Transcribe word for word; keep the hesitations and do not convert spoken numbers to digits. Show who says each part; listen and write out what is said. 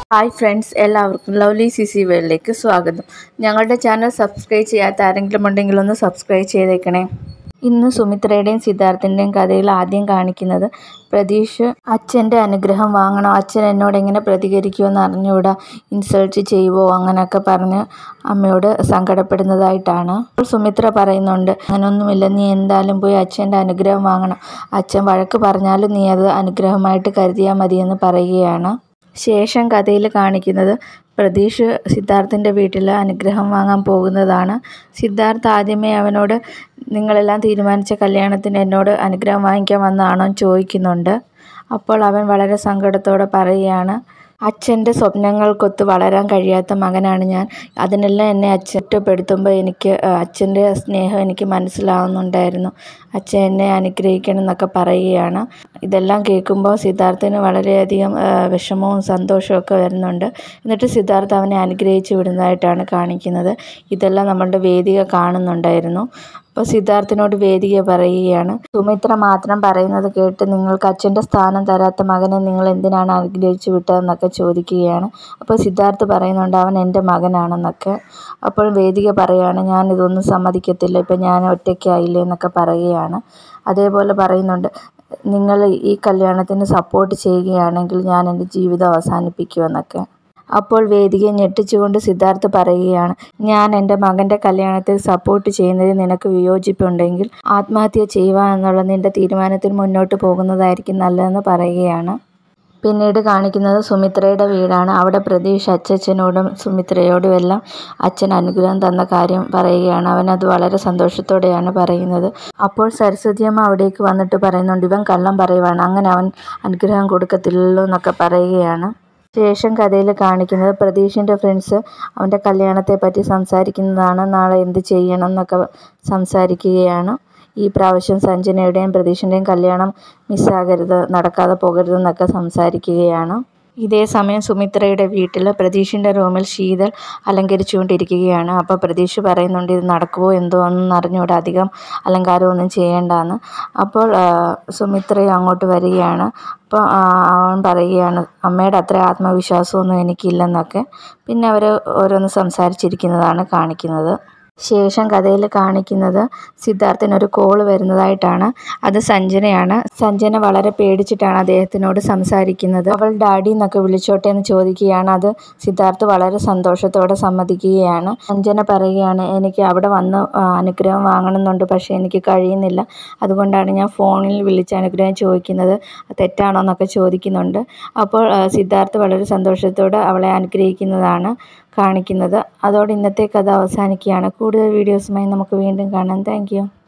Speaker 1: Hi friends, എല്ലാവർക്കും lovely C C വേൾഡിലേക്ക് സ്വാഗതം. ഞങ്ങളുടെ ചാനൽ സബ്സ്ക്രൈബ് ചെയ്യാത്ത ആരെങ്കിലും ഉണ്ടെങ്കിൽ ഒന്ന് സബ്സ്ക്രൈബ് ചെയ്തേക്കണേ. ഇന്ന് സുമിത്രയുടെയും സിദ്ധാർത്ഥിൻ്റെയും കഥയിൽ ആദ്യം കാണിക്കുന്നത് പ്രതീഷ് അച്ഛൻ്റെ അനുഗ്രഹം വാങ്ങണം, അച്ഛൻ എന്നോട് എങ്ങനെ പ്രതികരിക്കുമെന്ന് അറിഞ്ഞുകൂടാ, ഇൻസൾട്ട് ചെയ്യുമോ അങ്ങനെയൊക്കെ പറഞ്ഞ് അമ്മയോട് സങ്കടപ്പെടുന്നതായിട്ടാണ്. അപ്പോൾ സുമിത്ര പറയുന്നുണ്ട്, അങ്ങനൊന്നുമില്ല, നീ എന്തായാലും പോയി അച്ഛൻ്റെ അനുഗ്രഹം വാങ്ങണം, അച്ഛൻ വഴക്ക് പറഞ്ഞാലും നീ അത് അനുഗ്രഹമായിട്ട് കരുതിയാൽ മതിയെന്ന് പറയുകയാണ്. ശേഷം കഥയിൽ കാണിക്കുന്നത് പ്രതീഷ് സിദ്ധാർത്ഥിൻ്റെ വീട്ടിൽ അനുഗ്രഹം വാങ്ങാൻ പോകുന്നതാണ്. സിദ്ധാർത്ഥ് ആദ്യമേ അവനോട് നിങ്ങളെല്ലാം തീരുമാനിച്ച കല്യാണത്തിന് എന്നോട് അനുഗ്രഹം വാങ്ങിക്കാൻ വന്നതാണോ എന്ന് ചോദിക്കുന്നുണ്ട്. അപ്പോൾ അവൻ വളരെ സങ്കടത്തോടെ പറയുകയാണ്, അച്ഛൻ്റെ സ്വപ്നങ്ങൾക്കൊത്ത് വളരാൻ കഴിയാത്ത മകനാണ് ഞാൻ, അതിനെല്ലാം എന്നെ അച്ഛൻ ഒറ്റപ്പെടുത്തുമ്പോൾ എനിക്ക് അച്ഛൻ്റെ സ്നേഹം എനിക്ക് മനസ്സിലാവുന്നുണ്ടായിരുന്നു, അച്ഛൻ എന്നെ അനുഗ്രഹിക്കണം എന്നൊക്കെ പറയുകയാണ്. ഇതെല്ലാം കേൾക്കുമ്പോൾ സിദ്ധാർത്ഥിന് വളരെയധികം വിഷമവും സന്തോഷവും ഒക്കെ വരുന്നുണ്ട്. എന്നിട്ട് സിദ്ധാർത്ഥ് അവനെ അനുഗ്രഹിച്ച് വിടുന്നതായിട്ടാണ് കാണിക്കുന്നത്. ഇതെല്ലാം നമ്മളുടെ വേദിക കാണുന്നുണ്ടായിരുന്നു. അപ്പോൾ സിദ്ധാർത്ഥിനോട് വേദിക പറയുകയാണ്, സുമിത്ര മാത്രം പറയുന്നത് കേട്ട് നിങ്ങൾക്ക് അച്ഛൻ്റെ സ്ഥാനം തരാത്ത മകനെ നിങ്ങൾ എന്തിനാണ് അനുഗ്രഹിച്ചു വിട്ടതെന്നൊക്കെ ചോദിക്കുകയാണ്. അപ്പോൾ സിദ്ധാർത്ഥ് പറയുന്നുണ്ട്, അവൻ എൻ്റെ മകനാണെന്നൊക്കെ. അപ്പോൾ വേദിക പറയുകയാണ്, ഞാൻ ഇതൊന്നും സമ്മതിക്കത്തില്ല, ഇപ്പം ഞാൻ ഒറ്റയ്ക്കായില്ലേ എന്നൊക്കെ പറയുകയാണ്. അതേപോലെ പറയുന്നുണ്ട്, നിങ്ങൾ ഈ കല്യാണത്തിന് സപ്പോർട്ട് ചെയ്യുകയാണെങ്കിൽ ഞാൻ എൻ്റെ ജീവിതം അവസാനിപ്പിക്കുമെന്നൊക്കെ. അപ്പോൾ വേദികയെ ഞെട്ടിച്ചുകൊണ്ട് സിദ്ധാർത്ഥ് പറയുകയാണ്, ഞാൻ എൻ്റെ മകൻ്റെ കല്യാണത്തിൽ സപ്പോർട്ട് ചെയ്യുന്നതിൽ നിനക്ക് വിയോജിപ്പുണ്ടെങ്കിൽ ആത്മഹത്യ ചെയ്യുക എന്നുള്ള നിൻ്റെ തീരുമാനത്തിൽ മുന്നോട്ട് പോകുന്നതായിരിക്കും നല്ലതെന്ന് പറയുകയാണ്. പിന്നീട് കാണിക്കുന്നത് സുമിത്രയുടെ വീടാണ്. അവിടെ പ്രതീഷ് അച്ഛച്ചനോടും സുമിത്രയോടും എല്ലാം അച്ഛൻ അനുഗ്രഹം തന്ന കാര്യം പറയുകയാണ്. അവനത് വളരെ സന്തോഷത്തോടെയാണ് പറയുന്നത്. അപ്പോൾ സരസ്വതിയമ്മ അവിടേക്ക് വന്നിട്ട് പറയുന്നുണ്ട്, ഇവൻ കള്ളം പറയുവാണ്, അങ്ങനെ അവൻ അനുഗ്രഹം കൊടുക്കത്തില്ലല്ലോ എന്നൊക്കെ പറയുകയാണ്. ശേഷം കഥയിൽ കാണിക്കുന്നത് പ്രതീഷിൻ്റെ ഫ്രണ്ട്സ് അവൻ്റെ കല്യാണത്തെ പറ്റി സംസാരിക്കുന്നതാണ്. നാളെ എന്ത് ചെയ്യണം എന്നൊക്കെ സംസാരിക്കുകയാണ്. ഈ പ്രാവശ്യം സഞ്ജനയുടെയും പ്രതീഷിൻ്റെയും കല്യാണം മിസ്സാകരുത്, നടക്കാതെ പോകരുതെന്നൊക്കെ സംസാരിക്കുകയാണ്. ഇതേ സമയം സുമിത്രയുടെ വീട്ടിൽ പ്രതീഷിൻ്റെ റൂമിൽ ശീതൾ അലങ്കരിച്ചുകൊണ്ടിരിക്കുകയാണ്. അപ്പോൾ പ്രതീഷ് പറയുന്നുണ്ട്, ഇത് നടക്കുമോ എന്തോ ഒന്നും അറിഞ്ഞുകൂടെ, അധികം അലങ്കാരമൊന്നും ചെയ്യേണ്ടെന്ന്. അപ്പോൾ സുമിത്രയും അങ്ങോട്ട് വരികയാണ്. അപ്പോൾ അവൻ പറയുകയാണ്, അമ്മയുടെ അത്ര ആത്മവിശ്വാസമൊന്നും എനിക്കില്ലെന്നൊക്കെ. പിന്നെ അവർ ഓരോന്ന് സംസാരിച്ചിരിക്കുന്നതാണ് കാണിക്കുന്നത്. ശേഷം കഥയിൽ കാണിക്കുന്നത് സിദ്ധാർത്ഥിനൊരു കോള് വരുന്നതായിട്ടാണ്. അത് സഞ്ജനയാണ്. സഞ്ജന വളരെ പേടിച്ചിട്ടാണ് അദ്ദേഹത്തിനോട് സംസാരിക്കുന്നത്. അവൾ ഡാഡി എന്നൊക്കെ വിളിച്ചോട്ടെ എന്ന് ചോദിക്കുകയാണ്. അത് സിദ്ധാർത്ഥ് വളരെ സന്തോഷത്തോടെ സമ്മതിക്കുകയാണ്. സഞ്ജന പറയുകയാണ്, എനിക്ക് അവിടെ വന്ന് അനുഗ്രഹം വാങ്ങണമെന്നുണ്ട്, പക്ഷേ എനിക്ക് കഴിയുന്നില്ല, അതുകൊണ്ടാണ് ഞാൻ ഫോണിൽ വിളിച്ച് അനുഗ്രഹം ചോദിക്കുന്നത്, തെറ്റാണോ എന്നൊക്കെ ചോദിക്കുന്നുണ്ട്. അപ്പോൾ സിദ്ധാർത്ഥ് വളരെ സന്തോഷത്തോടെ അവളെ അനുഗ്രഹിക്കുന്നതാണ് കാണിക്കുന്നത്. അതോടെ ഇന്നത്തെ കഥ അവസാനിക്കുകയാണ്. കൂടുതൽ വീഡിയോസുമായി നമുക്ക് വീണ്ടും കാണാം. Thank U.